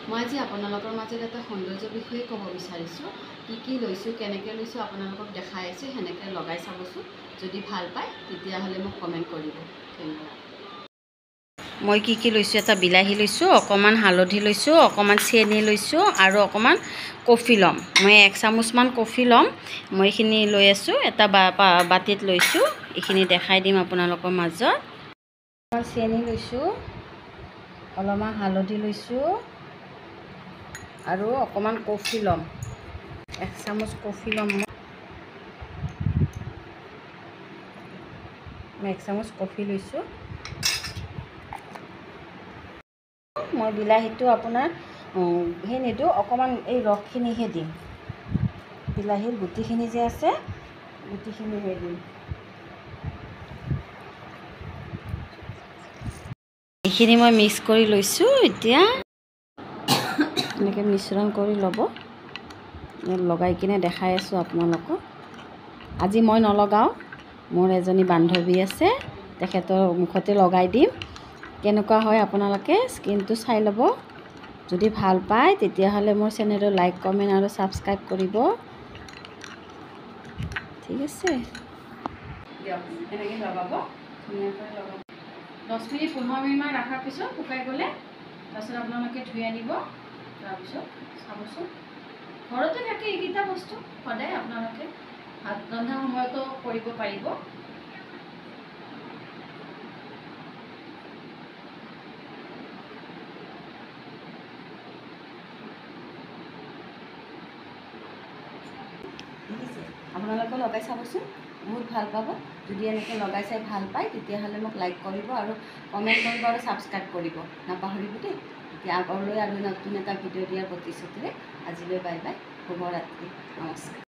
মই আজি আপোনালোকৰ মাজত এটা সৌন্দৰ্য বিষয়ে ক'ব বিচাৰিছোঁ। কি লৈছোঁ, কেনেকৈ লৈছোঁ আপোনালোকক দেখাই আছোঁ, সেনেকৈ লগাই চাবচোন। যদি ভাল পায় তেতিয়াহ'লে মোক কমেণ্ট কৰিব। ধন্যবাদ। মই কি লৈছোঁ, এটা বিলাহী লৈছোঁ, অকণমান হালধি লৈছোঁ, অকণমান চেনি লৈছোঁ আৰু অকণমান কফি ল'ম। মই 1 চামুচমান কফি ল'ম। মই এইখিনি লৈ আছোঁ, এটা বাতিত লৈছোঁ। এইখিনি দেখাই দিম আপোনালোকৰ মাজত। অকণমান চেনি লৈছোঁ, অলপমান হালধি লৈছোঁ আৰু অকণমান কফি ল'ম। 1 চামুচ কফি ল'ম। মই 1 চামুচ কফি লৈছোঁ। মই বিলাহীটো আপোনাৰ সেই নিদিওঁ, অকণমান এই ৰসখিনিহে দিম। বিলাহীৰ গুটিখিনি যে আছে, গুটিখিনিহে দিম। এইখিনি মই মিক্স কৰি লৈছোঁ। এতিয়া এনেকৈ মিশ্ৰণ কৰি ল'ব। লগাই কিনে দেখাই আছোঁ আপোনালোকক। আজি মই নলগাওঁ, মোৰ এজনী বান্ধৱী আছে, তেখেতৰ মুখতে লগাই দিম। কেনেকুৱা হয় আপোনালোকে স্কিনটো চাই ল'ব। যদি ভাল পায় তেতিয়াহ'লে মোৰ চেনেলটো লাইক, কমেণ্ট আৰু ছাবস্ক্ৰাইব কৰিব। ঠিক আছে, দিয়ক এনেকৈ লগাব, ধুনীয়াকৈ লগাব। 10 মিনিট 15 মিনিটমান ৰখাৰ পিছত শুকাই গ'লে তাৰপিছত আপোনালোকে ধুই আনিব। তাৰপিছত চাবচোন, ঘৰতে থাকে এইকেইটা বস্তু, সদায় আপোনালোকে ভাত ৰন্ধা সময়তো কৰিব পাৰিব। দেখিছে, আপোনালোকে লগাই চাবচোন, বহুত ভাল পাব। যদি এনেকৈ লগাই চাই ভাল পায় তেতিয়াহ'লে মোক লাইক কৰিব আৰু কমেণ্ট কৰিব আৰু ছাবস্ক্ৰাইব কৰিব নাপাহৰিব দেই। এতিয়া আগলৈ আৰু নতুন এটা ভিডিঅ' দিয়াৰ প্ৰতিশ্ৰুতিৰে আজিলৈ বাই বাই, শুভৰাত্ৰি, নমস্কাৰ।